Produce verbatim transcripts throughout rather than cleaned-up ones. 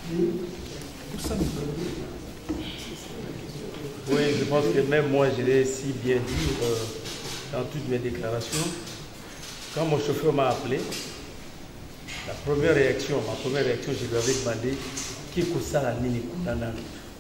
Oui, je pense que même moi, je l'ai si bien dit euh, dans toutes mes déclarations. Quand mon chauffeur m'a appelé, la première réaction, ma première réaction, je lui avais demandé qui est ça à Nini Kunana.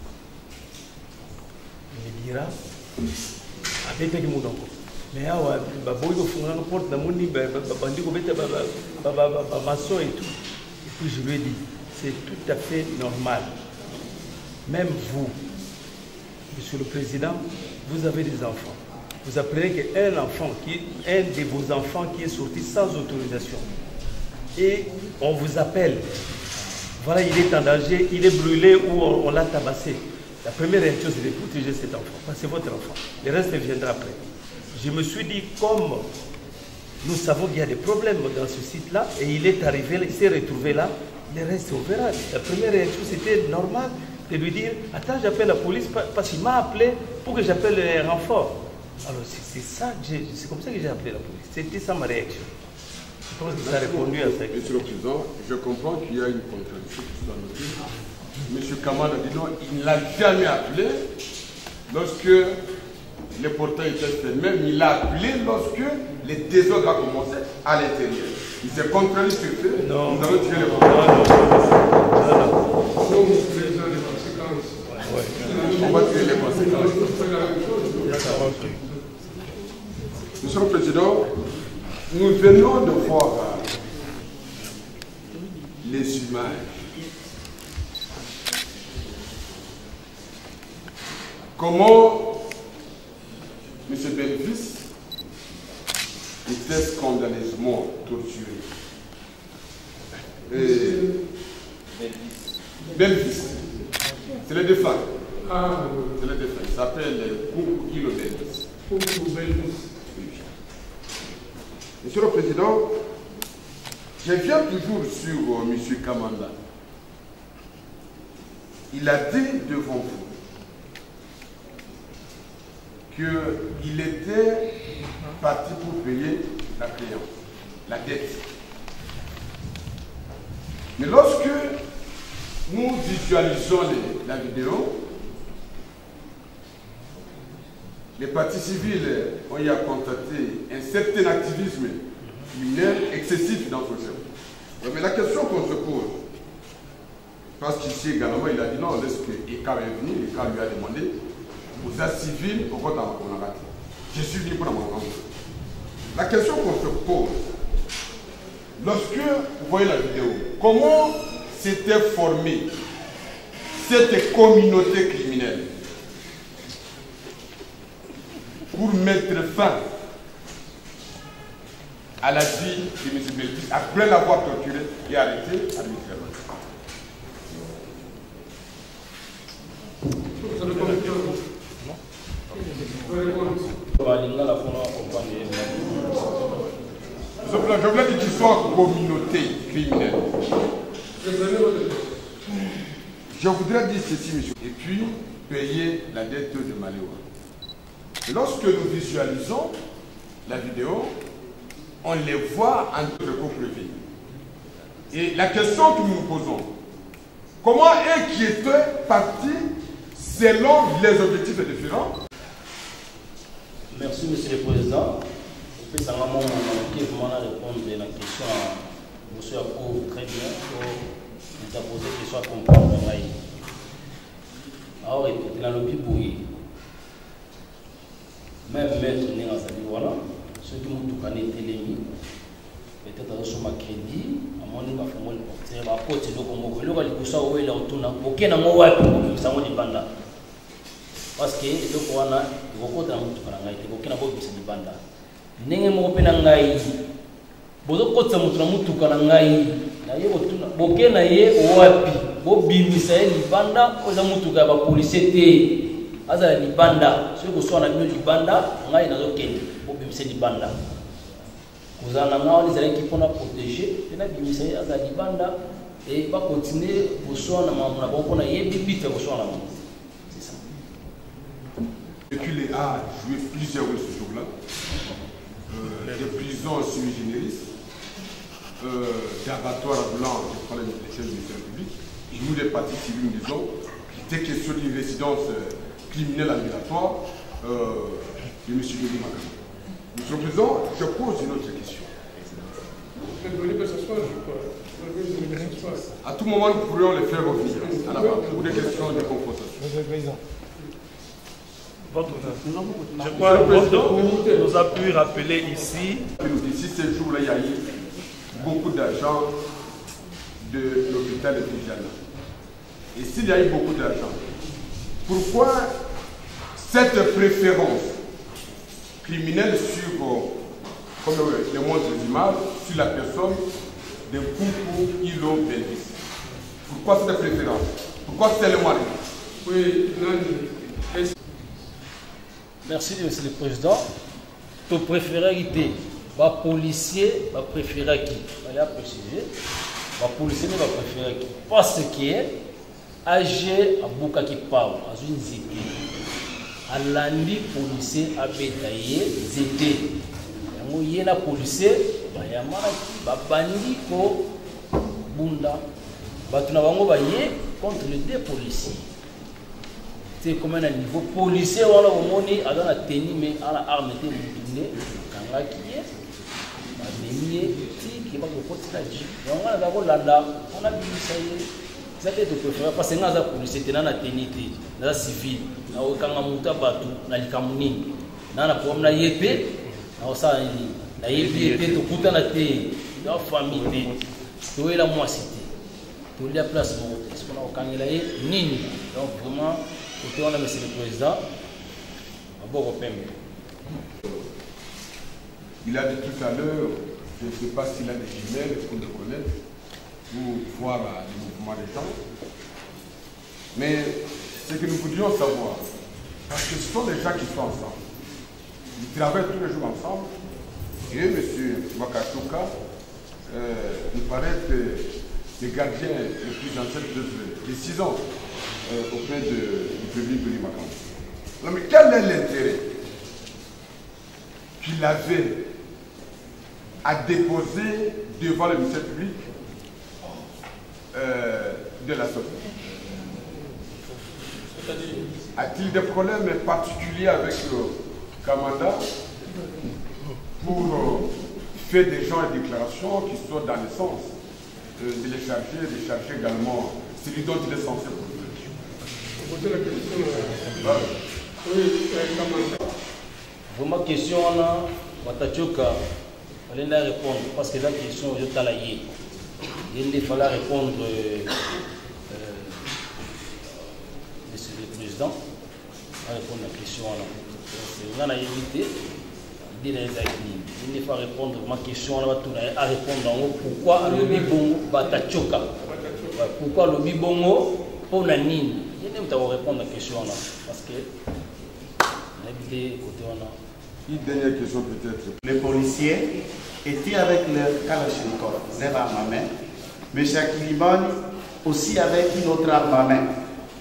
Il me dira, avec qui mon oncle. Mais ah ouais, bah boy, il faut qu'on porte la monnaie, bah bandi ko beta, bah bah bah bah maçon et tout. Et puis je lui ai dit, c'est tout à fait normal. Même vous, Monsieur le Président, vous avez des enfants. Vous apprenez qu'un enfant, qui, un de vos enfants qui est sorti sans autorisation, et on vous appelle, voilà, il est en danger, il est brûlé ou on, on l'a tabassé. La première réaction, c'est de protéger cet enfant, parce que c'est votre enfant. Le reste viendra après. Je me suis dit, comme nous savons qu'il y a des problèmes dans ce site-là, et il est arrivé, il s'est retrouvé là, le reste, on verra. La première réaction, c'était normal de lui dire, attends, j'appelle la police, parce qu'il m'a appelé pour que j'appelle un renfort. Alors, c'est ça, c'est comme ça que j'ai appelé la police. C'était ça ma réaction. Je pense que ça a répondu à ça. Monsieur le Président, je comprends qu'il y a une contradiction qui soit notée. Monsieur Kamala dit non, il ne l'a jamais appelé lorsque les portails étaient fermés, mais il l'a appelé lorsque les désordres ont commencé à l'intérieur. Il s'est contraint sur fait. Non. Nous allons tirer les portails. On va tirer les conséquences. Monsieur le Président, nous venons de voir les images. Comment M. Belvis était scandaleusement torturé. Belvis, c'est le défunt. Ah, c'est le défunt. Il s'appelle Koukou Ilo Belvis. Koukou Belvis. Monsieur le Président, je viens toujours sur euh, M. Kamanda. Il a dit devant vous qu'il était parti pour payer la créance, la dette. Mais lorsque nous visualisons les, la vidéo, les partis civils ont y à constater un certain activisme criminel excessif dans ce service. Mais la question qu'on se pose, parce qu'ici également il a dit non, lorsque Eka est venu, Eka lui a demandé aux actes civils, pourquoi on a raté. Je suis venu pour la montre. La question qu'on se pose, lorsque vous voyez la vidéo, comment s'était formée cette communauté criminelle pour mettre fin à la vie de M. Belvis après l'avoir torturé et arrêté arbitrairement. Je voulais dire qu'il soit communauté criminelle. Je voudrais dire ceci, monsieur, et puis payer la dette de Maléwa. Lorsque nous visualisons la vidéo, on les voit en recours privé. Et la question que nous nous posons, comment est qui était parti selon les objectifs différents? Merci, Monsieur le Président. Je peux simplement répondre à la question à M. Akou très bien. Il a posé une question à comprendre. Alors, il a lobby bouilli. Même maître n'est pas dit voilà. Ceux qui m'ont tout gagné télémi, peut-être sur ma crédit, à mon niveau, il faut le porter. À côté de Congo, le rôle de ça, où il est autour, aucun n'a pas de ça, on est banda. Parce que le Kouana, il faut que tu aies aucun n'a pas de banda. N'est pas de ngai. Bodo kota mutu na mutu kana ngai. Na ye otuna. Boke na ye wapi. Bo bimisa ye libanda, oza mutu ka ba police te. Aza libanda, ceux qui sont en train de libanda, ngai na zo kende. Bo bimisa libanda. Kuzana ngao les allez qui font protéger, na bimisa ye aza libanda et pas continuer au soin na mamu na boko na ye bibite au soin na mamu. C'est ça. Reculé a joué plusieurs rôles ce jour-là. Euh, des prisons sui generis, euh, d'abattoirs blancs, je prends les chaînes du service public. nous les partis civils nous disons, il était question d'une résidence euh, criminelle ambulatoire euh, de M. Denis Makama. Monsieur le Président, je pose une autre question. À tout moment, nous pourrions les faire revenir à la barre pour des questions de confrontation. Monsieur le Président. Votre, je crois que votre nous a pu rappeler ici. Ici, ces jours-là, il y a eu beaucoup d'argent de l'hôpital de Tijana. Et s'il y a eu beaucoup d'argent, pourquoi cette préférence criminelle sur, comme le montre les images, sur la personne de Koumkou Ilo Belvis? Pourquoi cette préférence? Pourquoi seulement? Oui, non. Merci, Monsieur le Président. Tu préférais qui? Les policiers, va préférer qui? Allez à préciser. Les policiers ne va préférer qui? Parce que âgé à Bouka qui parle, à une zété. À l'andi policier à bétailler zété. Il y a des policiers, il y a des bandits ko bunda. Il y a contre les deux policiers. C'est comme un niveau policier, on a monnaie, on a tenu, mais on a armé, on a qui est, on a dénié, qui va au côté de la Jeep. On a d'abord là, on a dit ça y est. Ça fait de préférer parce que nous avons policier, nous avons tenu, nous avons civil, nous avons kamuta batu, nous avons kamuni, nous avons pour nous yépe, nous avons ça, nous avons yépe, tout couta na té, nous avons famille, tout est la moi cité, tout est la place morte. Est-ce qu'on a au Kangela nini? Donc vraiment. Monsieur le Président, il a dit tout à l'heure, je ne sais pas s'il a des jumelles pour le connaître, pour voir le mouvement des gens. Mais ce que nous voudrions savoir, parce que ce sont des gens qui sont ensemble, ils travaillent tous les jours ensemble, et M. Wakatoka, euh, il paraît que le gardien le plus ancien de six ans, Euh, auprès de, du public de l'Imakan. Mais quel est l'intérêt qu'il avait à déposer devant le ministère public euh, de la société? A-t-il des problèmes particuliers avec le Kamanda pour euh, faire des gens et déclarations qui sont dans le sens euh, de les charger, de charger également celui dont il est censé pour vraiment question là, Watachoka, il fallait répondre parce que la question je t'ai il fallait répondre, euh, Monsieur le Président, à répondre à la question là. On a évité, il faut répondre à ma question là, à répondre en haut pourquoi le bibongo Watachoka, pourquoi le bibongo pour la nine. Je vais répondre à la question là, parce que on a évité côté on a. Une dernière question peut-être. Les policiers étaient avec leur Kalachnikov, leur arme à main, mais Jacques Liban aussi avec une autre arme à main,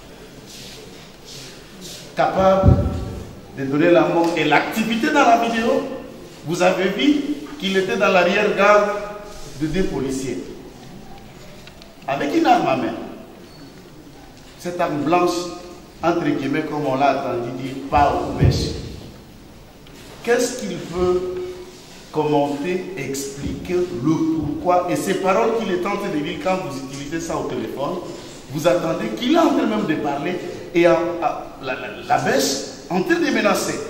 capable de donner la mort. Et l'activité dans la vidéo, vous avez vu qu'il était dans l'arrière-garde de deux policiers, avec une arme à main. Cette arme blanche, entre guillemets, comme on l'a entendu dire, pas aux mèches. Qu'est-ce qu'il veut commenter, expliquer le pourquoi? Et ces paroles qu'il est en train de dire quand vous utilisez ça au téléphone, vous attendez qu'il est en train même de parler et à, à, la, la, la bêche en train de menacer.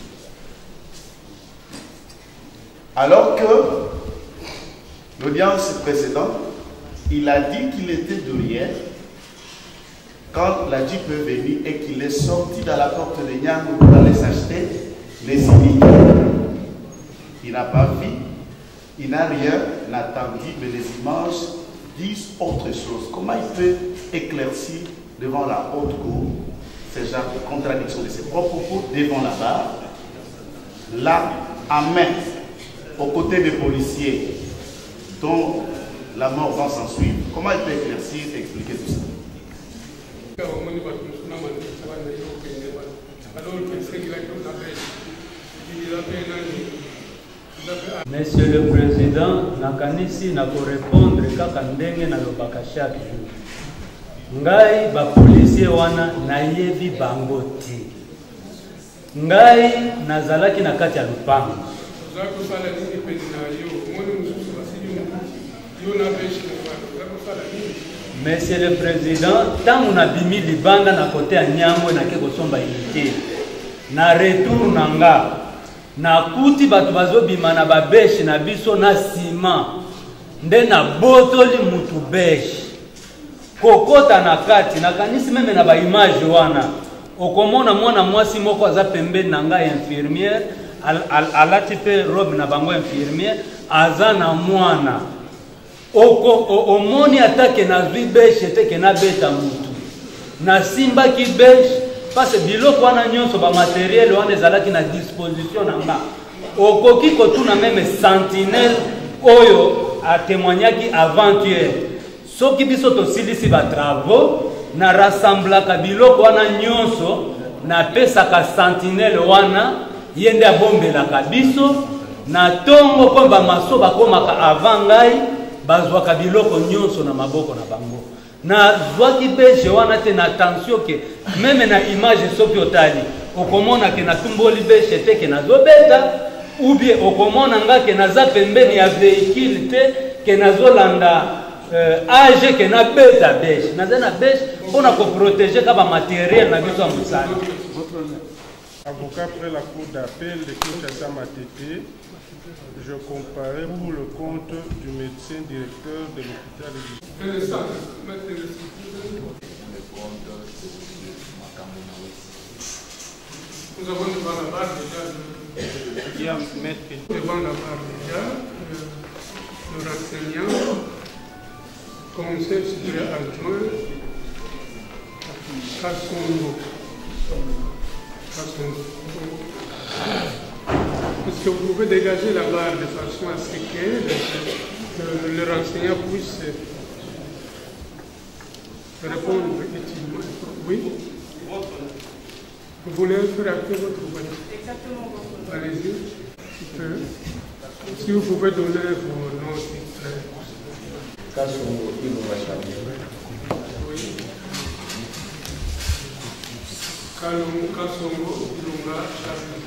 Alors que l'audience précédente, il a dit qu'il était derrière quand la Jeep est venue et qu'il est sorti dans la porte de Nyang pour aller s'acheter les civils. Il n'a pas vu, il n'a rien entendu, mais les images disent autre chose. Comment il peut éclaircir devant la haute cour ce genre de contradiction de ses propres propos devant la barre, là, à main, aux côtés des policiers dont la mort va s'en suivre? Comment il peut éclaircir et expliquer tout ça? Monsieur le Président, nakanisi na ko répondre kaka ndenge na lobaka chaque jour. ngai ba policier wana nayebi bango te. Ngai nazalaki na kati ya lupango. Monsieur le Président, tant on a bimi libanda na côté ya Nyango na ke kosomba unité. Na retour nanga na kuti bato bazobima na babeshe na biso na sima nde na botoli mutu beshe kokota na kati na kanisi meme na ba image wana okomona mwana mwasi moko aza pembeni na ngai infirmière al, al, alati pe robe na bango infirmière aza na mwana oko omoni atake na zwi beshe te ke na beta mutu na simba ki beshe parce biloko wana nyonso ba matériel wana ezalaki na disposition na nga okoki kotuna meme sentinelle oyo a témoignaki avant-hier soki biso tosilisi ba travaux na rassemblaka biloko wana nyonso na pesaka sentinelle wana yende abombelaka biso na tongo ko ba maso bakomaka avant ngai bazwaka biloko nyonso na maboko na bango na zwaki beshe wana te na attention ke meme na image soki otali okomona ke natumboli beshe te ke nazobeta ou bien okomona nga ke naza pembeni ya véhicule te ke nazolanda euh, age ke nabeta beshe naza na beshe mpona koprotege ka bamateriel na biso ya mosala. Avocat après la cour d'appel de Kinshasa Matete, je comparais pour le compte du médecin directeur de l'hôpital de nous avons devant la barre déjà devant la barre déjà le renseignant conseil supérieur adjoint Kassongo. Est-ce que vous pouvez dégager la barre de façon à ce que le, le renseignant puisse répondre utilement? Oui. Vous voulez faire acter votre voix? Exactement. Allez-y. Super. Si vous pouvez donner vos noms titres. Kassongo Innovation. Oui. Kassongo Ilunga Charlie.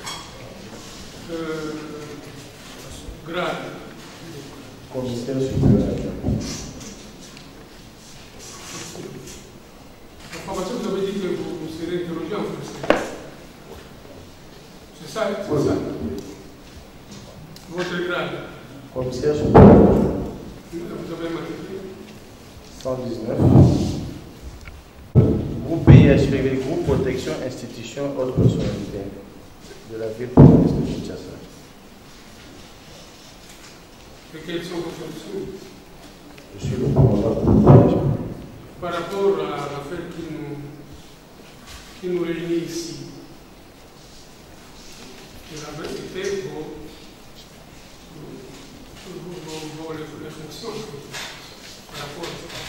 Euh, grade. Commissaire supérieur adjoint. La formation, vous avez dit que vous serez interrogé en français. C'est ça, c'est ça. Votre grade. Commissaire supérieur adjoint. Vous avez matriculé cent dix-neuf. Groupe B I H P V, Groupe Protection Institution Haute Personnalité de la ville province de Kinshasa. Et quelles sont vos fonctions? Je suis le commandant du groupe B I H P. Par rapport à l'affaire qui nous, qui nous réunit ici, il avait été vos, vos, vos, vos réflexions par rapport à ça.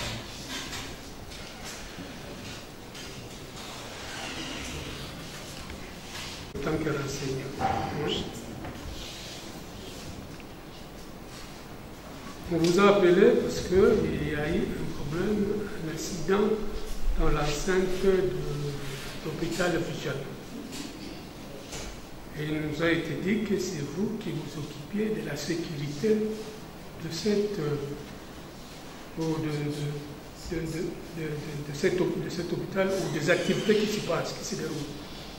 En tant que renseignant. On vous a appelé parce qu'il y a eu un problème, un accident dans l'enceinte de l'hôpital officiel. Et il nous a été dit que c'est vous qui vous occupiez de la sécurité de, cette, euh, de, de, de, de, de, de, cette, de cet hôpital ou des activités qui s'y passent, qui se déroulent.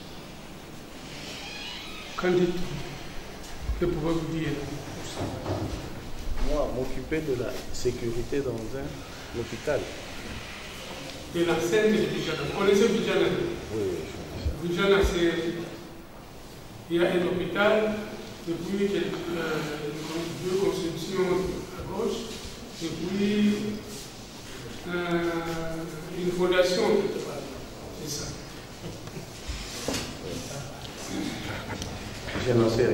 Qu'en dites-vous? Que pouvez-vous dire pour ça? Moi, m'occuper de la sécurité dans un hôpital. De la scène de Vijana. Vous connaissez Vijana? Oui, oui. Vijana, c'est. Il y a un hôpital, depuis quelques, euh, deux constructions à gauche, et puis euh, une fondation, c'est ça. Je n'en sais rien.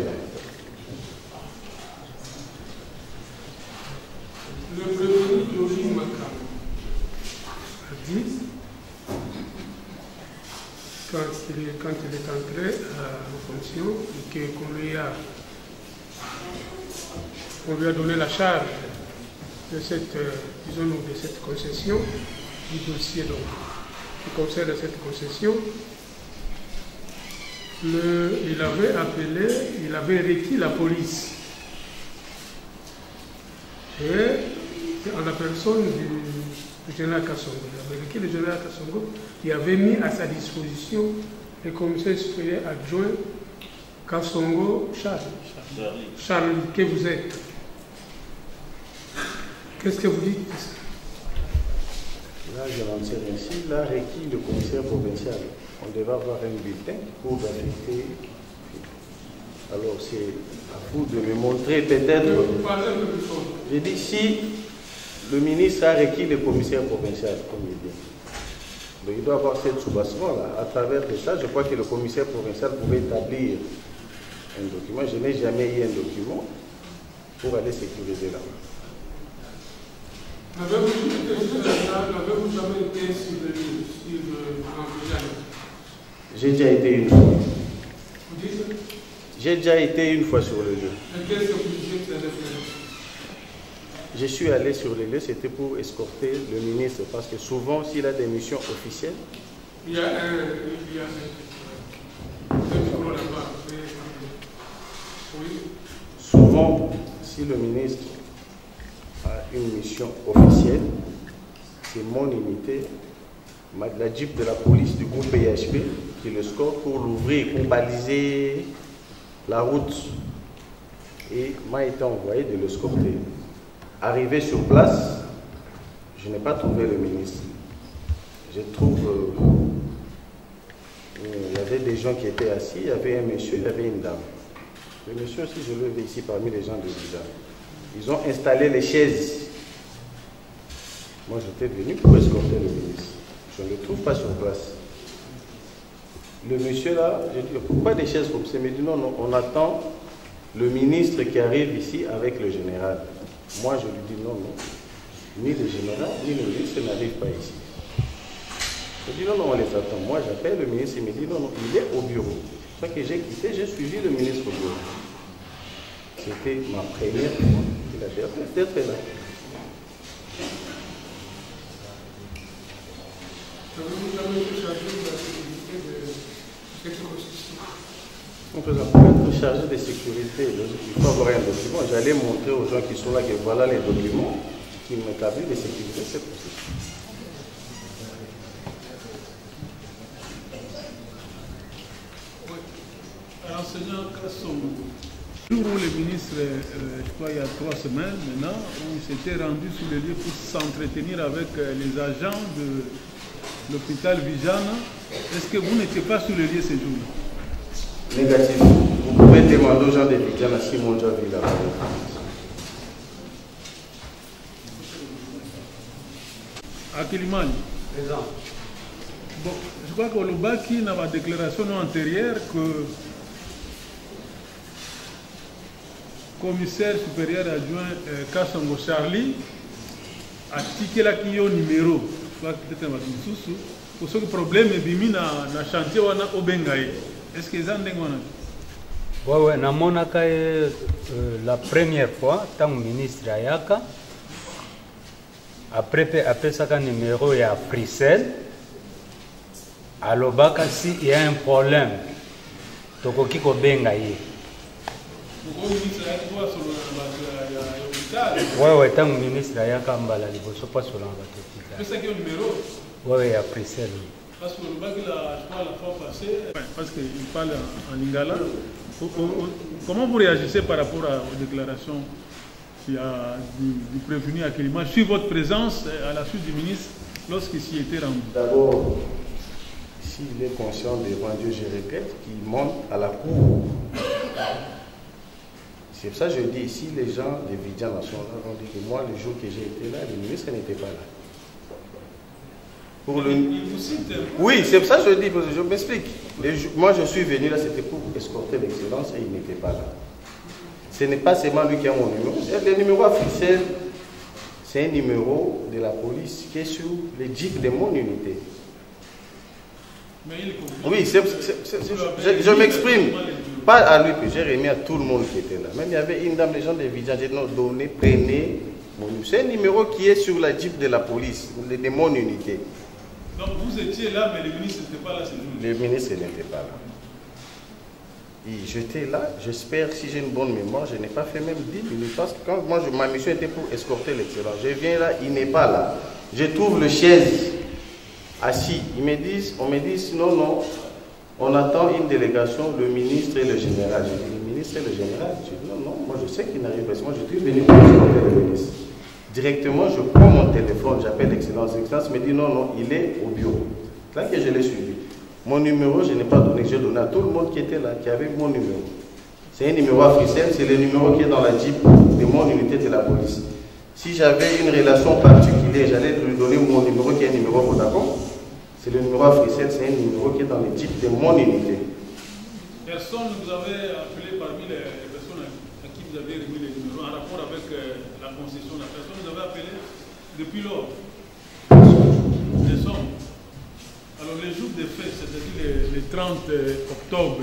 Le prévenu Jogi Makam a dit, quand il, est, quand il est entré en fonction, et qu'on lui a, on lui a donné la charge de cette, disons, de cette concession, du dossier donc, qui concerne cette concession, le, il avait appelé, il avait requis la police. Et en la personne du, du général Kassongo, il avait requis le général Kassongo, qui avait mis à sa disposition le commissaire supérieur adjoint Kassongo Charles. Charlie. Charlie, que vous êtes. Qu'est-ce que vous dites? Là, je m'en sais ainsi. Là, requis le commissaire provincial. On devait avoir un bulletin pour affecter. Alors, c'est à vous de me montrer peut-être. J'ai dit si le ministre a requis le commissaire provincial, comme il dit. Donc, il doit avoir cette soubassement-là. À travers de ça, je crois que le commissaire provincial pouvait établir un document. Je n'ai jamais eu un document pour aller sécuriser là-bas. N'avez-vous jamais été sur le lieu? J'ai déjà été une fois. Vous dites? J'ai déjà été une fois sur le lieu. Et qu'est-ce que vous disiez? Je suis allé sur le lieu, c'était pour escorter le ministre, parce que souvent, s'il a des missions officielles, il y a un... Il y a un... Oui. Souvent, si le ministre a une mission officielle, c'est mon unité, la Jeep de la police du groupe P H P qui le score pour l'ouvrir, pour baliser la route. Et m'a été envoyé de le scorter. Arrivé sur place, je n'ai pas trouvé le ministre. Je trouve... Euh, il y avait des gens qui étaient assis, il y avait un monsieur, il y avait une dame. Le monsieur aussi, je le vois ici parmi les gens de Lida. Ils ont installé les chaises. Moi, j'étais venu pour escorter le ministre. Je ne le trouve pas sur place. Le monsieur là, je dis, pourquoi des chaises comme ça? Il me dit, non, non, on attend le ministre qui arrive ici avec le général. Moi, je lui dis, non, non. Ni le général, ni le ministre n'arrivent pas ici. Je dis, non, non, on les attend. Moi, j'appelle le ministre, il me dit, non, non, il est au bureau. C'est ça que j'ai quitté, j'ai suivi le ministre au bureau. C'était ma première fois qu'il a fait d'être là. Donc, pour être chargé de sécurité, il faut avoir un document. J'allais montrer aux gens qui sont là que voilà les documents qui m'établissent de sécurité, c'est possible. Enseignant Kassongo, le jour où le ministre, euh, je crois il y a trois semaines maintenant, où il s'était rendu sur le lieu pour s'entretenir avec euh, les agents de l'hôpital Vijana, est-ce que vous n'étiez pas sur le lieu ce jour-là? Négatif. Vous pouvez demander aux gens de Vijana si mon job est là. À Kilimani. Présent. Bon, je crois qu'au Lubaki, dans la déclaration antérieure, que le commissaire supérieur adjoint euh, Kassongo Charlie a tiqué là qui au numéro. Je crois que peut-être un peu pour ce problème est bimi na na chantier wana obengaye. Est-ce que ça ndengwana? Ouais ouais, na monaka euh, la première fois tant ministre ayaka après après ça un numéro ya Frisel. Alobaka si il y a un problème, tokoki kobenga ye. Ouais ouais, tant ministre ayaka mbala liboso pas sur l'hôpital. C'est quel numéro? Ouais ouais, après ça. Parce que le bac là, je crois la fois passée, parce qu'il parle en, en lingala. Comment vous réagissez par rapport à, aux déclarations qu'il y a du, du prévenu à Kilima sur votre présence à la suite du ministre lorsqu'il s'y était rendu? D'abord, s'il est conscient devant Dieu, je répète, qu'il monte à la cour. C'est pour ça que je dis, si les gens de Vijana sont là, on dit que moi, le jour que j'ai été là, le ministre n'était pas là. Pour le... Oui, c'est pour ça que je dis, je m'explique. Moi, je suis venu là, c'était pour escorter l'excellence et il n'était pas là. Ce n'est pas seulement lui qui a mon numéro. Le numéro officiel, c'est un numéro de la police qui est sur les jeeps de mon unité. Oui, c'est, c'est, c'est, je, je m'exprime. Pas à lui que j'ai remis à tout le monde qui était là. Même il y avait une dame, les gens de Vijana, j'ai donné, prenez C'est un numéro qui est sur la Jeep de la police, de mon unité. Donc vous étiez là, mais le ministre n'était pas là ce jour-là. Le ministre n'était pas là. J'étais là, j'espère, si j'ai une bonne mémoire, je n'ai pas fait même dix minutes. Parce que quand moi, je, ma mission était pour escorter l'excellence. Je viens là, il n'est pas là. Je trouve le chaise assis. Ils me disent, on me dit, non, non, on attend une délégation, le ministre et le général. Je dis, le ministre et le général? Je dis, non, non, moi je sais qu'il n'arrive pas. Moi, je suis venu pour escorter le ministre. Directement, je prends mon téléphone, j'appelle l'excellence. L'excellence me dit, non, non, il est au bureau. C'est là que je l'ai suivi. Mon numéro, je n'ai pas donné, j'ai donné à tout le monde qui était là, qui avait mon numéro. C'est un numéro africain, c'est le numéro qui est dans la Jeep de mon unité de la police. Si j'avais une relation particulière, j'allais lui donner mon numéro qui est un numéro Vodacom. C'est le numéro africain, c'est un numéro qui est dans les Jeep de mon unité. Personne vous avait appelé parmi les personnes à qui vous avez remis les numéros en rapport avec euh, la concession. La personne vous avait appelé depuis lors. Personne. Alors les jours de fête, c'est-à-dire le trente octobre,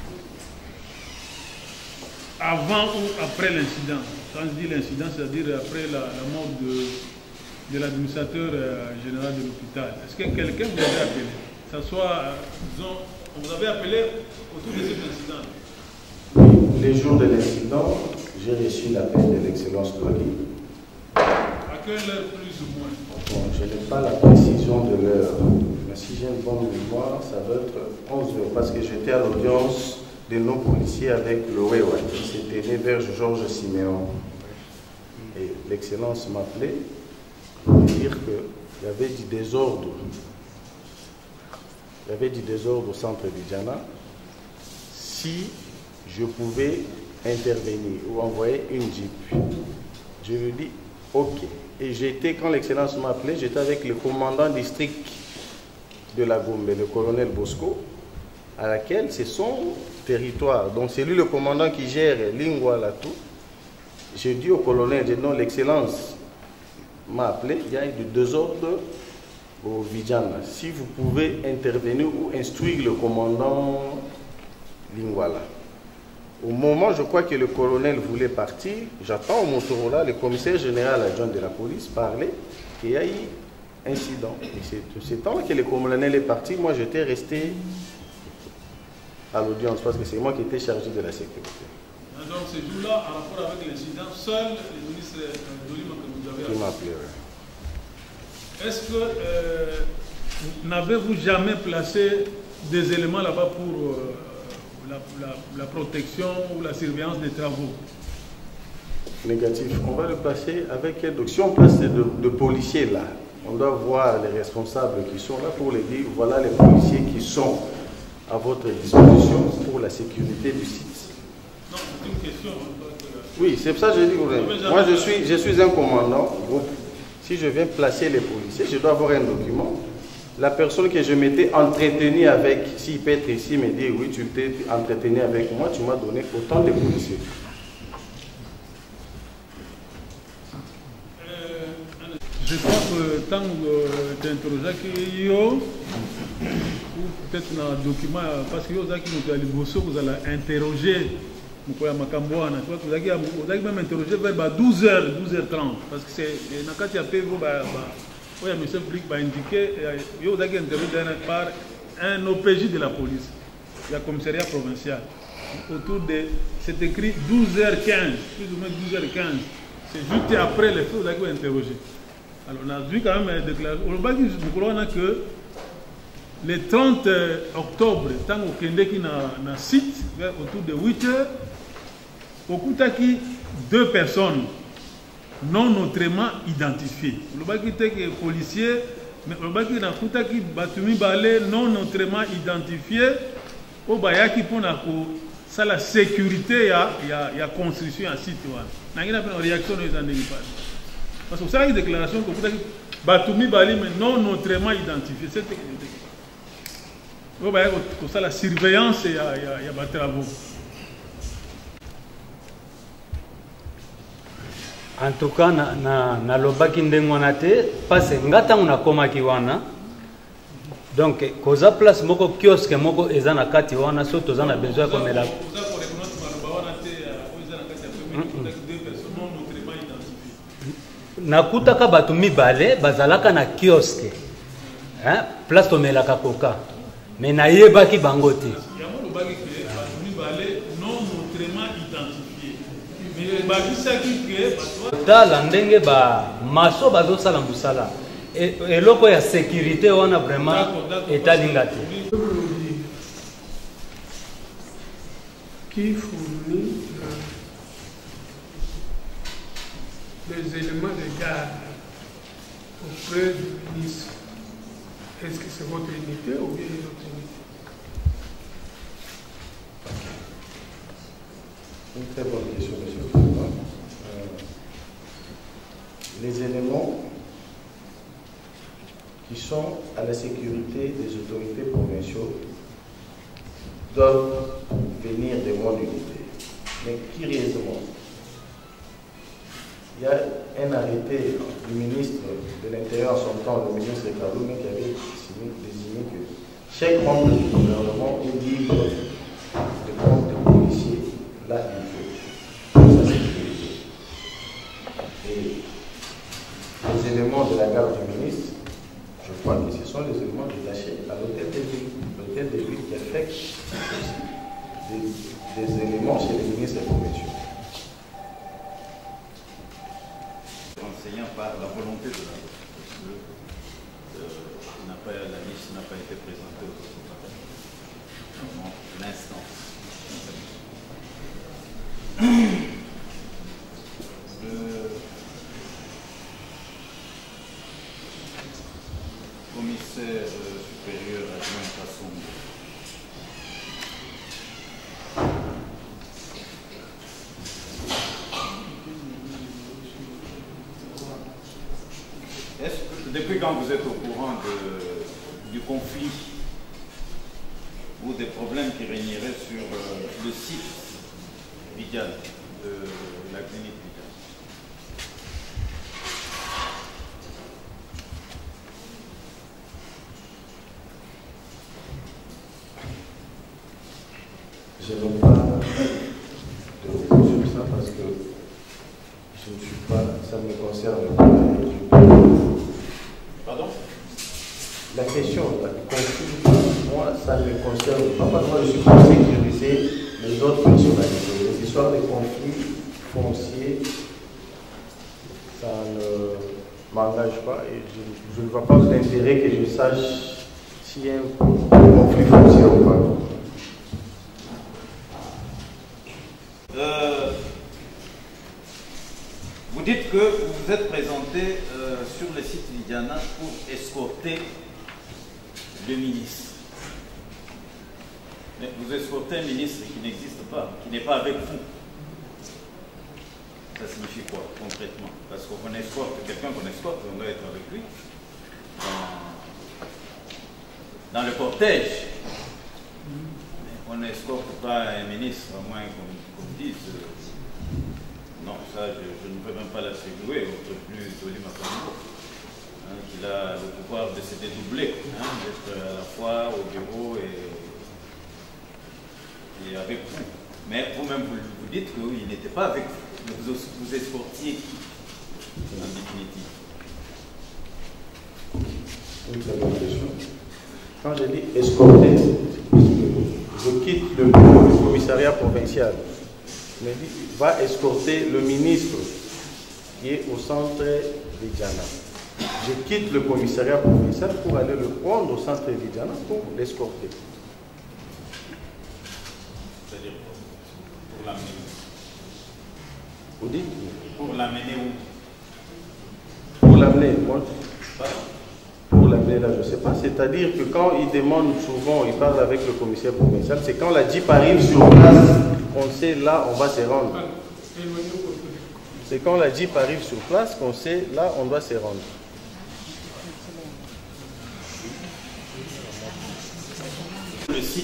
avant ou après l'incident, quand je dis l'incident, c'est-à-dire après la, la mort de, de l'administrateur euh, général de l'hôpital, est-ce que quelqu'un vous avait appelé? Que ce soit, euh, disons, on vous avait appelé autour de cet incident? Les jours de l'incident, j'ai reçu l'appel de l'excellence Douali. À quelle heure plus ou moins? Bon, je n'ai pas la précision de l'heure. Mais si j'ai une bonne mémoire, ça doit être onze heures, parce que j'étais à l'audience de nos policiers avec le Wewa, qui s'était né vers Georges Siméon. Et l'excellence m'appelait pour dire qu'il y avait du désordre. Il y avait du désordre au centre Bidiana. Si je pouvais intervenir ou envoyer une Jeep, je lui dis ok. Et j'étais, quand l'excellence m'a appelé, j'étais avec le commandant district de la Gombe, le colonel Bosco, à laquelle c'est son territoire. Donc c'est lui le commandant qui gère Lingwala tout. J'ai dit au colonel, j'ai dit non, l'excellence m'a appelé, il y a eu du désordre au Vidjana. Si vous pouvez intervenir ou instruire le commandant Lingwala. Au moment, je crois que le colonel voulait partir, j'attends au Motorola, le commissaire général adjoint de la police parlait qu'il y a eu incident. Et c'est ce temps que le colonel est parti, moi j'étais resté à l'audience parce que c'est moi qui étais chargé de la sécurité. Donc ce jour-là, en rapport avec l'incident, seul le ministre Dolima que vous avez appelé. Qui m'a appelé, oui. Est-ce que euh, n'avez-vous jamais placé des éléments là-bas pour euh, la, la, la protection ou la surveillance des travaux? Négatif. On va le placer avec... Donc si on place de, de policiers là, on doit voir les responsables qui sont là pour les dire, voilà les policiers qui sont à votre disposition pour la sécurité du site. Non, c'est une question. Oui, c'est pour ça que je dis, moi je suis, je suis un commandant, donc si je viens placer les policiers, je dois avoir un document. La personne que je m'étais entretenu avec, s'il peut être ici, me dit, oui, tu t'es entretenu avec moi, tu m'as donné autant de policiers. Je crois que tant que tu interroges, ou peut-être dans le document, parce que vous allez interroger, vous allez même interroger vers douze heures, douze heures trente, parce que c'est quand il y a peu, vous avez indiqué, vous allez interroger par un O P J de la police, le commissariat provincial, autour de, c'est écrit douze heures quinze, plus ou moins douze heures quinze, c'est juste après les faits, vous allez interroger. Alors, on a vu quand même déclaration. On va dire que le trente octobre, tant qu'on est dans le site, autour de huit heures, au Koutaki, deux personnes non autrement identifiées. On va dire que les policiers, mais on va dire que dans Koutaki, Batumi Balé non autrement identifiés, au Bayaki pour ça la sécurité, il y a construction à site. Il y a une réaction dans les années. Parce que ça, une déclaration que vous avez Batumi Bali, mais non autrement identifié. C'est ça la surveillance et il y a des travaux. En tout cas, na lobaki ndengwana te, parce que ngata una koma kiwana. Donc, koza place moko kiosque moko eza na kati wana, so toza na besoin comme la. nakutaka bato mibale bazalaka na kiosque hein place tomelaka koka mais nayebaki bango te yango lobaki ke bato mibale non montrement identifié mais bakisaki ke bato tala ndenge ba maso bazosala mosala eloko ya sécurité wana vraiment etalinga te qui fournit les éléments de garde auprès du ministre. Est-ce que c'est votre unité ou bien une autre unité? Une très bonne question, monsieur le Président. Euh, les éléments qui sont à la sécurité des autorités provinciales doivent venir des modes d'unité. Mais curieusement, il y a un arrêté du ministre de l'Intérieur en son temps, le ministre Kadoumi, qui avait désigné que chaque membre du gouvernement est libre de prendre des policiers là il faut, pour sa sécurité. Et les éléments de la garde du ministre, je crois que ce sont les éléments détachés à l'hôtel de ville. L'hôtel de ville qui affecte des, des éléments chez les ministres provinciaux. Enseignant par la volonté de la euh, n'a pas, la liste n'a pas été présentée aux autorités. L'instance. Le commissaire supérieur adjoint Kassongo Est-ce que, depuis quand vous êtes au courant de, du conflit ou des problèmes qui régneraient sur euh, le site Vidial, de la clinique Vidial? Je n'ai pas de recours sur ça parce que je ne suis pas, ça ne me concerne pas. Pardon? La question, la conflit, moi, ça ne me concerne pas parce que moi, je suis pour sécuriser les autres personnalités. Les histoires de conflits fonciers, ça ne m'engage pas et je, je ne vois pas l'intérêt que je sache s'il y a un conflit foncier ou pas. Euh, vous dites que vous vous êtes présenté euh, sur le site Vidiana pour escorter le ministre. Mais vous escortez un ministre qui n'existe pas, qui n'est pas avec vous. Ça signifie quoi concrètement? Parce qu'on escorte quelqu'un qu'on escorte, on doit être avec lui dans, dans le cortège. On n'escorte pas un ministre, à moins qu'on qu dise. Euh, non, ça, je, je ne peux même pas l'attribuer, autre plus Doli Makambo, hein, qu'il a le pouvoir de se dédoubler, hein, d'être à la fois au bureau et, et avec vous. Mais vous-même, vous, vous dites qu'il n'était pas avec vous, mais vous, vous escortiez qui, en définitive? Une très bonne question. Quand je dis escorter, je quitte le bureau du commissariat provincial. Je me dis, va escorter le ministre qui est au centre Vidiana. Je quitte le commissariat provincial pour aller le prendre au centre Vidiana pour l'escorter. C'est-à-dire pour l'amener où? Vous dites? Pour l'amener où? Pour l'amener, moi. Pour l'amener là, je ne sais pas. C'est-à-dire que quand il demande souvent, il parle avec le commissaire provincial, c'est quand la Jeep arrive sur place, on sait là, on va se rendre. C'est quand la Jeep arrive sur place qu'on sait là, on doit se rendre. Le site.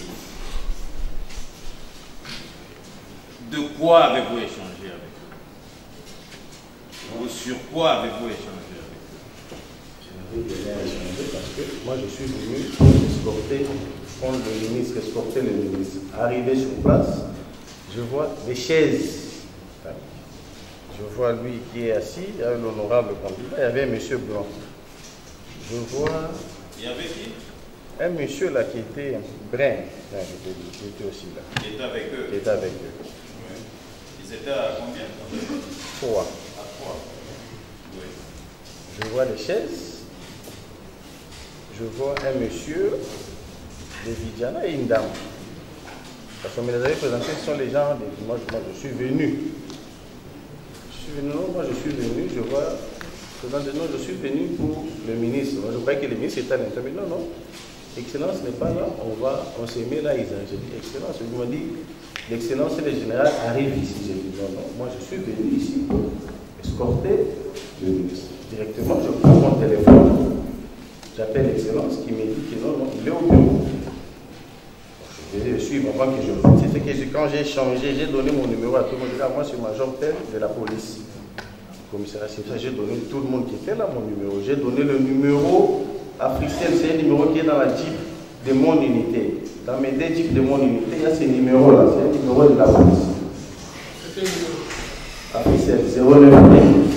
De quoi avez-vous échangé avec eux? Ou sur quoi avez-vous échangé avec eux? Parce que moi je suis venu pour escorter, prendre le ministre, escorter le ministre. Arrivé sur place, je vois des chaises. Je vois lui qui est assis, il y a l'honorable candidat, il y avait un monsieur blanc. Je vois... Il y avait qui? Un monsieur là qui était brun, qui était aussi là. Qui était avec eux? Qui était avec eux. Oui. Ils étaient à combien? Trois. À trois. Oui. Je vois les chaises. Je vois un monsieur de Vidiana et une dame. Parce qu'on me les avait présentés, ce sont les gens de... Moi, moi je suis venu. Je suis venu, non, moi je suis venu, je vois... Non, je suis venu pour le ministre. Moi, je croyais que le ministre était à l'intérieur. Non, non. Excellence n'est pas là. On va, on s'est mis là. Ils ont dit Excellence. Ils m'ont dit l'Excellence et le général arrivent ici. J'ai dit non, non. Moi, je suis venu ici pour escorter le ministre. Directement, je prends mon téléphone. J'appelle l'Excellence qui me dit que non, non, il est au bureau. Je vais le suivre avant que je le fasse. C'est que quand j'ai changé, j'ai donné mon numéro à tout le monde. Là, moi, je suis major tel de la police. Commissariat, c'est ça, j'ai donné tout le monde qui était là mon numéro. J'ai donné le numéro africain, c'est un numéro qui est dans la Jeep de mon unité. Dans mes deux Jeeps de mon unité, il y a ce numéro-là, c'est un numéro de la police. C'est quel numéro? Africain, zéro neuf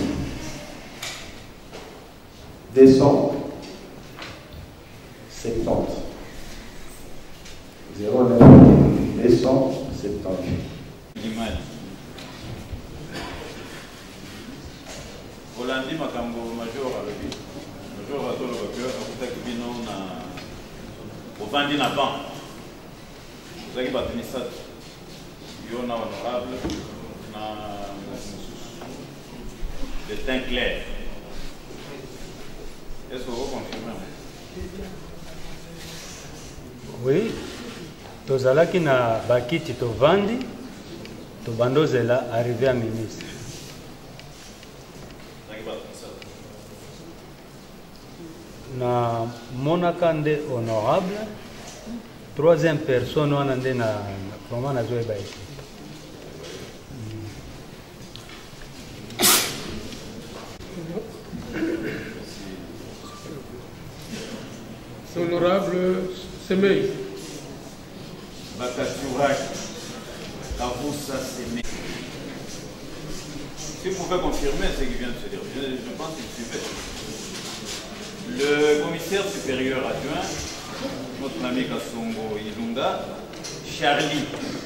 deux cents soixante-dix. zéro neuf deux cent soixante-dix. L'image. Olandi makambo major alobi major azoloba ke akutaki bino na ovandi na ban ozalaki bato misato yo na honorable na mosusu de teint clair. Est-ce que vous confirmez? Oui, tozalaki na bakiti tovandi tobandozela arrivé à ministre. Na monaka nde honorable troisième personne wana nde na vraiment nazoyeba ete c'est honorable Semei Bakaturaki Kavusa Semei. Si vous pouvez confirmer ce qui vient de se dire, je, je pense qu'il suivait. Le commissaire supérieur adjoint, notre ami Kassongo Ilunga, Charlie,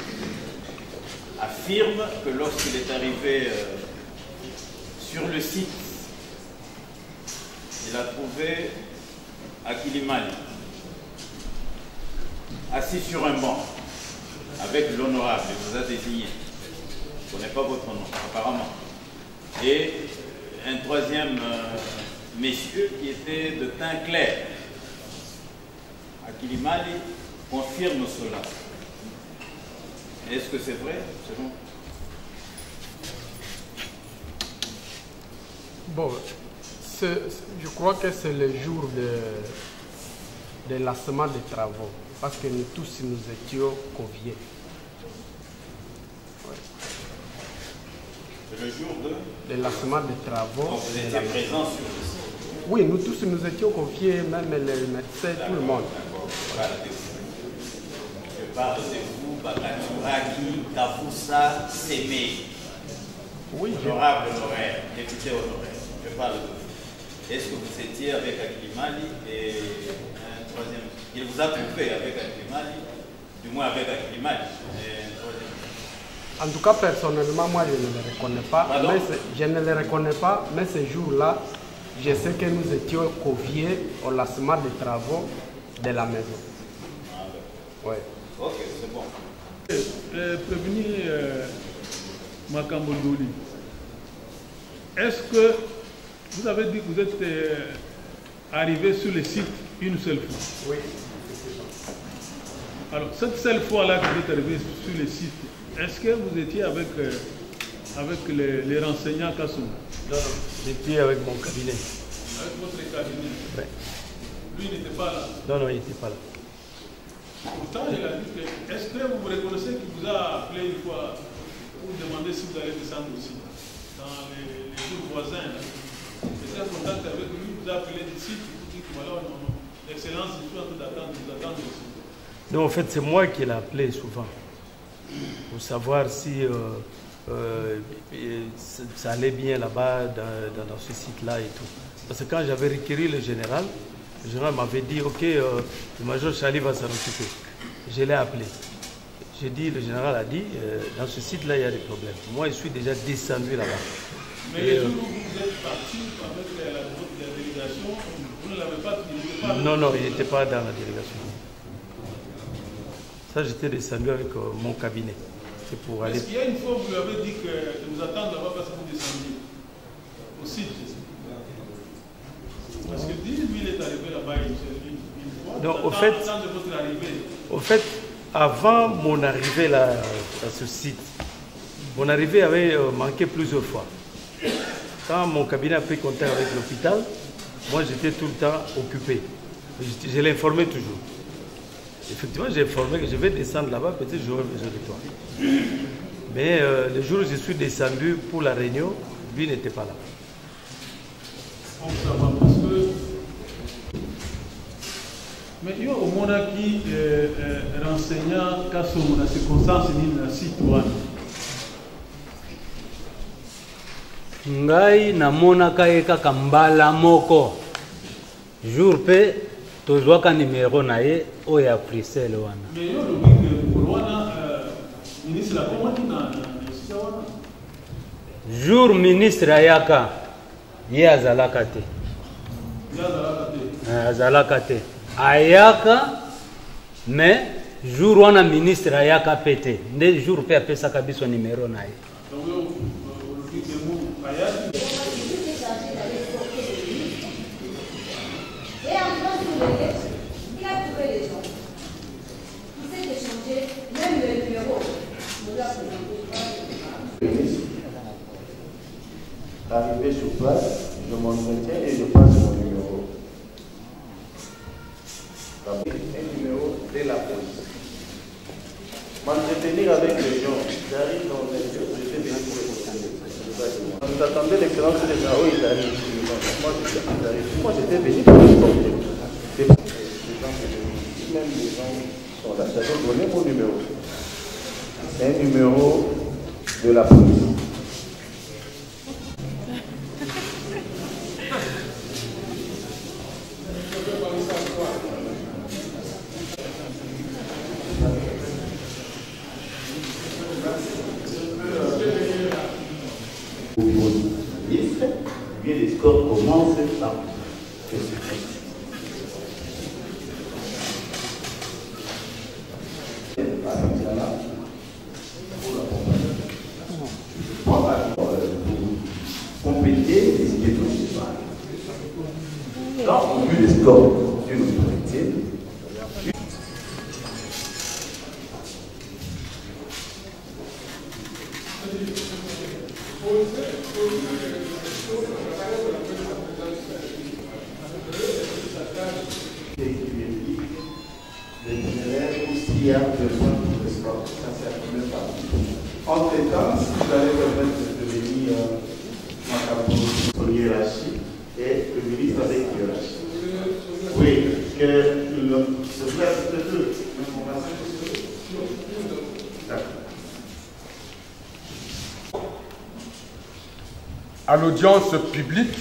affirme que lorsqu'il est arrivé euh, sur le site, il a trouvé Akilimali assis sur un banc avec l'honorable, il vous a désigné. Je ne connais pas votre nom, apparemment. Et un troisième euh, messieurs qui était de teint clair. Akilimali confirme cela. Est-ce que c'est vrai? C'est bon. Bon, je crois que c'est le jour de, de lancement des travaux, parce que nous tous nous étions conviés. Ouais. C'est le jour de... Le lancement des travaux. Donc vous étiez présents sur le site? Oui, nous tous nous étions confiés, même les médecins, tout le monde. Je parle de vous, Bakaturaki Kavusa Semei. Oui, honorable honoraire, député honoraire. Je parle de vous. Est-ce que vous étiez avec Akilimali et un troisième? Il vous a trouvé avec Akilimali, du moins avec Akilimali et un troisième. En tout cas, personnellement, moi, je ne le reconnais pas. Mais je ne le reconnais pas, mais ce jour-là, je sais que nous étions conviés au lancement des travaux de la maison. Ah, oui. Ok, c'est bon. Euh, prévenir euh, Makambo Doli. Est-ce que vous avez dit que vous êtes euh, arrivé sur le site une seule fois? Oui. Alors, cette seule fois-là que vous êtes arrivé sur le site, est-ce que vous étiez avec, euh, avec les, les renseignants Kassoum? Non, non, j'étais avec mon cabinet. Avec votre cabinet? Oui. Lui n'était pas là? Non, non, il n'était pas là. Pourtant, il a dit que, est-ce que vous reconnaissez qu'il vous a appelé une fois pour vous demander si vous allez descendre aussi? Dans les, les jours voisins, il était en contact avec lui, il vous a appelé d'ici, il vous dit que voilà, non, non, l'excellence, je suis en train d'attendre, vous attendre aussi. Non, en fait, c'est moi qui l'ai appelé souvent, pour savoir si euh, euh, ça allait bien là-bas, dans, dans, dans ce site-là et tout. Parce que quand j'avais requéri le général, le général m'avait dit, ok, euh, le major Chali va s'en occuper. Je l'ai appelé. J'ai dit, le général a dit, euh, dans ce site-là, il y a des problèmes. Moi, je suis déjà descendu là-bas. Mais et, le jour où vous êtes parti avec la, la délégation, vous ne l'avez pas, pas Non, non, il n'était pas dans la délégation. Ça, j'étais descendu avec euh, mon cabinet. C'est pour aller... Est-ce qu'il y a une fois où vous lui avez dit que de vous attendre là-bas parce que vous descendiez au site? Parce que lui, il est arrivé là-bas une fois. Donc, au fait, de votre arrivée. au fait, avant mon arrivée là, à ce site, mon arrivée avait euh, manqué plusieurs fois. Quand mon cabinet a pris contact avec l'hôpital, moi j'étais tout le temps occupé. Je, je l'informais toujours. Effectivement, j'ai informé que je vais descendre là-bas, peut-être j'aurai besoin de toi. Mais euh, le jour où je suis descendu pour la réunion, lui n'était pas là. Bon, ça va, parce que... Mais il y a au monde qui euh, euh, renseignant qu'à ce moment, la circonstance ni la citoyenne. Ngai namonaka ye kaka mbala moko jour pe tozwaka numéro na ye oyo ya Frisel wana. Mais yo lobi ke wana ministre la komati na na wana. Jour ministre ayaka ye azalaka te. Ye azalaka te. Azalaka te. Ayaka mais jour wana ministre ayaka pete. Nde jour pe apesaka biso numéro na ye. Donc yo lobi ke mu ayaki. Et en train de trouver, il a trouvé les gens. Il s'est échangé, même le numéro. Nous l'a présenté. Arrivé sur place, je m'entretiens et je passe mon numéro. Un numéro de la police. M'entretenir avec les gens, j'arrive dans les lieux, je fais bien pour les conseiller. Nous attendons l'excellence des gens, oui, ils arrivent. Moi, j'étais venu pour les porter. Les gens, même les gens sont là, j'avais donné mon numéro. C'est un numéro de la police. Au niveau du ministre, bien les scores commencent par que c'est compléter les idées municipales. Quand on vu les scores d'une autorité, il y a besoin de sport. Ça, c'est la première partie. Entre-temps, si vous allez permettre de venir Macabo son hiérarchie et le ministre avec hiérarchie. Oui, que le, ce place de deux, l'information. D'accord. À l'audience publique,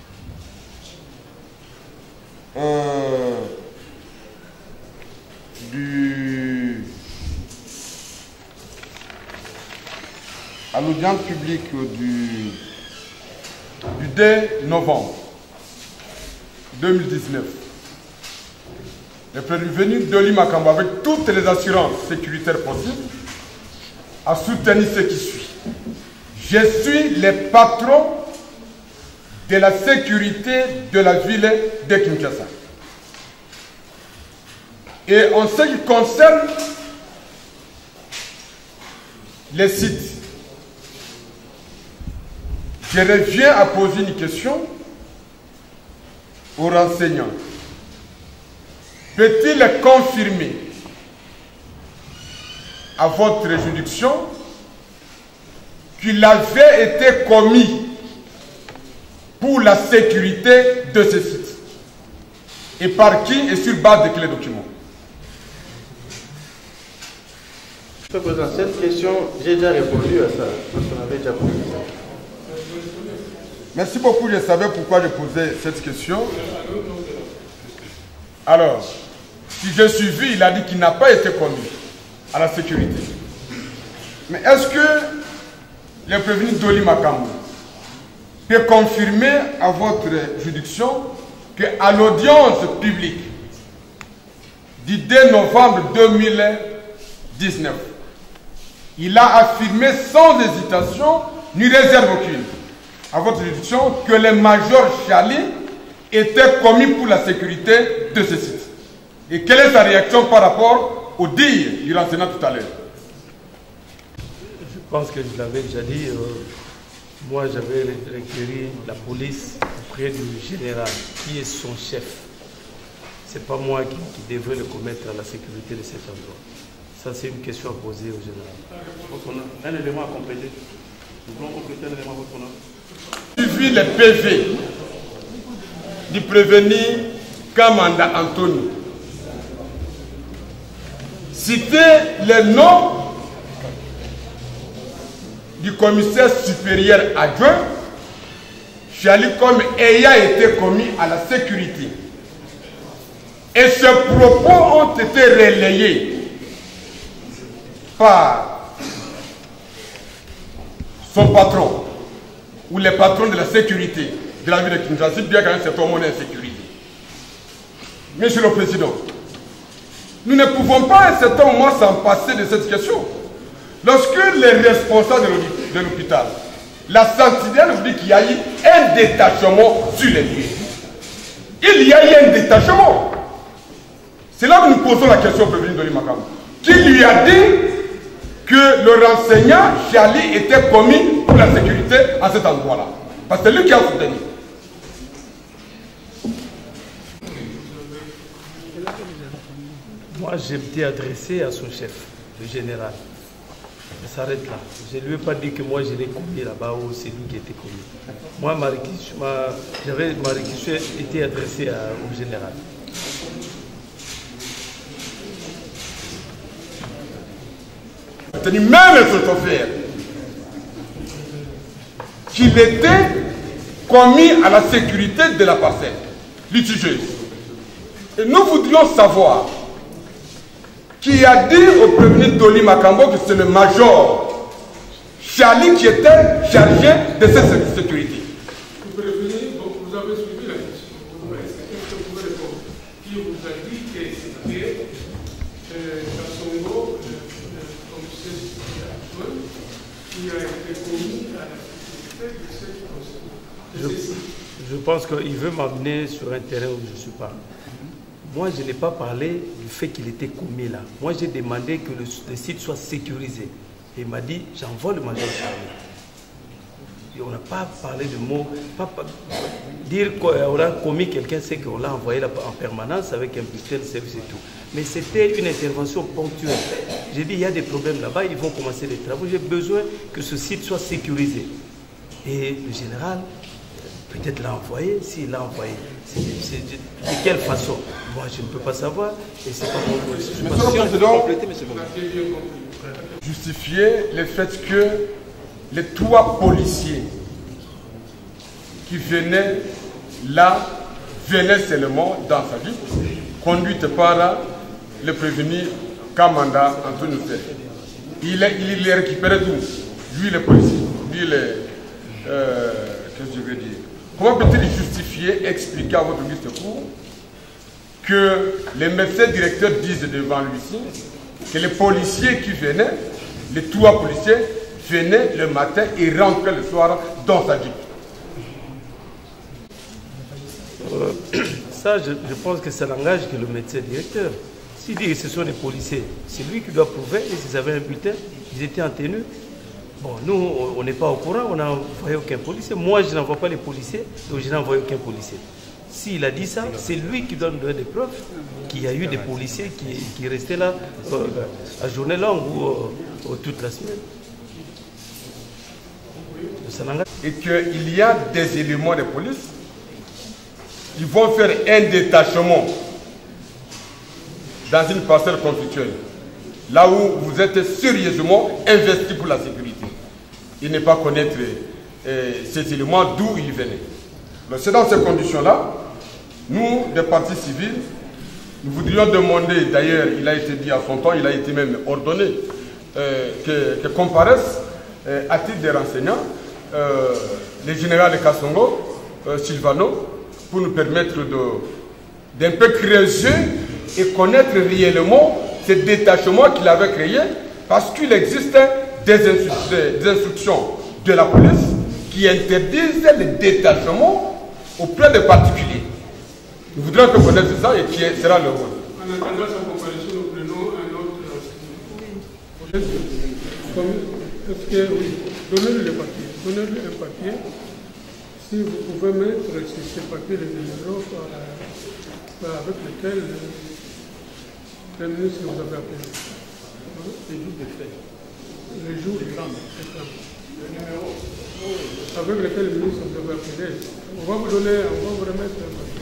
euh, du, à l'audience publique du, du deux novembre deux mille dix-neuf, le prévenu Doli Makambo, avec toutes les assurances sécuritaires possibles, a soutenu ce qui suit. Je suis le patron de la sécurité de la ville de Kinshasa. Et en ce qui concerne les sites, je reviens à poser une question aux renseignants. Peut-il confirmer à votre juridiction qu'il avait été commis pour la sécurité de ce site? Et par qui et sur base de quels documents? Cette question, j'ai déjà répondu à ça. On avait déjà posé ça. Merci beaucoup, je savais pourquoi je posais cette question. Alors, si j'ai suivi, il a dit qu'il n'a pas été commis à la sécurité. Mais est-ce que le prévenu Doli Makambo peut confirmer à votre juridiction qu'à l'audience publique du deux novembre deux mille dix-neuf, il a affirmé sans hésitation ni réserve aucune à votre juridiction que le major Chali était commis pour la sécurité de ce site. Et quelle est sa réaction par rapport au dire du renseignement tout à l'heure? Je pense que je l'avais déjà dit. Euh, moi, j'avais requéri la police auprès du général, qui est son chef. Ce n'est pas moi qui, qui devrais le commettre à la sécurité de cet endroit. Ça, c'est une question à poser au général. Un élément à compléter. Nous voulons compléter un élément à votre honneur. Suivi les P V du prévenu Kamanda Anthony. Citez les noms du commissaire supérieur adjoint Chali comme ayant été commis à la sécurité. Et ces propos ont été relayés par son patron ou les patrons de la sécurité de la ville de Kinshasa, bien qu'un certain moment d'insécurité. Monsieur le Président, nous ne pouvons pas à un certain moment s'en passer de cette question. Lorsque les responsables de l'hôpital, la sentinelle nous dit qu'il y a eu un détachement sur les lieux. Il y a eu un détachement. C'est là que nous posons la question au prévenu Doli Makambo, qui lui a dit que le renseignant Chali était commis pour la sécurité à cet endroit-là. Parce que c'est lui qui a soutenu. Moi, j'ai été adressé à son chef, le général. Ça s'arrête là. Je ne lui ai pas dit que moi, je l'ai commis là-bas ou c'est lui qui était commis. Moi, ma réquisition, ma, j'avais, ma réquisition était adressée à, au général. Même ce chauffeur, qu'il était commis à la sécurité de la parcelle litigieuse. Et nous voudrions savoir qui a dit au prévenu Doli Makambo que c'est le major Chali qui était chargé de cette sécurité. Vous prévenez, donc vous avez suivi la question. Est-ce que vous pouvez répondre? Qui vous a dit que c'était Kassongo, le commissaire adjoint, qui a été commis à la sécurité de cette conseil? Je pense qu'il veut m'amener sur un terrain où je ne suis pas. Moi, je n'ai pas parlé du fait qu'il était commis là. Moi, j'ai demandé que le, le site soit sécurisé. Et il m'a dit, j'envoie le major Chali. Et on n'a pas parlé de mots. Pas, pas, dire qu'on a commis quelqu'un, c'est qu'on l'a envoyé là en permanence avec un bulletin de service et tout. Mais c'était une intervention ponctuelle. J'ai dit, il y a des problèmes là-bas, ils vont commencer les travaux. J'ai besoin que ce site soit sécurisé. Et le général, peut-être l'a envoyé, s'il l'a envoyé. C'est, c'est, de quelle façon? Moi, je ne peux pas savoir. Et c'est pas mon Monsieur le Président, justifier le fait que les trois policiers qui venaient là venaient seulement dans sa vie, conduite par le prévenu Kamanda Anthony. Il, il les récupérait d'où? Lui, le policier. Lui, les. Euh, qu'est-ce que je veux dire? Comment peut-il justifier, expliquer à votre ministre de cours que les médecins directeurs disent devant lui que les policiers qui venaient, les trois policiers, venaient le matin et rentraient le soir dans sa jeep? euh, Ça, je, je pense que ça n'engage que le médecin directeur. S'il dit que ce sont des policiers, c'est lui qui doit prouver. Et s'ils avaient un bulletin, ils étaient en tenue. Bon, nous, on n'est pas au courant, on n'a envoyé aucun policier. Moi, je n'envoie pas les policiers, donc je n'ai envoyé aucun policier. S'il a dit ça, c'est lui qui doit nous donner des preuves qu'il y a eu des policiers qui, qui restaient là euh, à journée longue ou euh, toute la semaine. Et qu'il y a des éléments de police qui vont faire un détachement dans une parcelle conflictuelle. là où vous êtes sérieusement investi pour la sécurité. Et ne pas connaître euh, ces éléments d'où ils venaient. C'est dans ces conditions-là, nous, des partis civils, nous voudrions demander, d'ailleurs, il a été dit à son temps, il a été même ordonné, euh, que, que comparaissent euh, à titre de renseignants euh, les généraux de Kassongo, euh, Silvano, pour nous permettre d'un peu creuser et connaître réellement ce détachement qu'il avait créé, parce qu'il existe des, instru des instructions de la police qui interdisent le détachement auprès des particuliers. Nous voudrions que vous connaissiez ça et qui sera le rôle. En attendant sa comparaison, nous prenons un autre renseignement. Est-ce que, oui, donnez-lui le papier. Donnez-lui un papier. Si vous pouvez mettre sur ce papier les numéros avec lesquels le ministre vous avait appelé. Les jours de fête. Les jours de fête. Le numéro avec lequel le ministre vous avait appelé. On va vous donner, on va vous remettre un papier.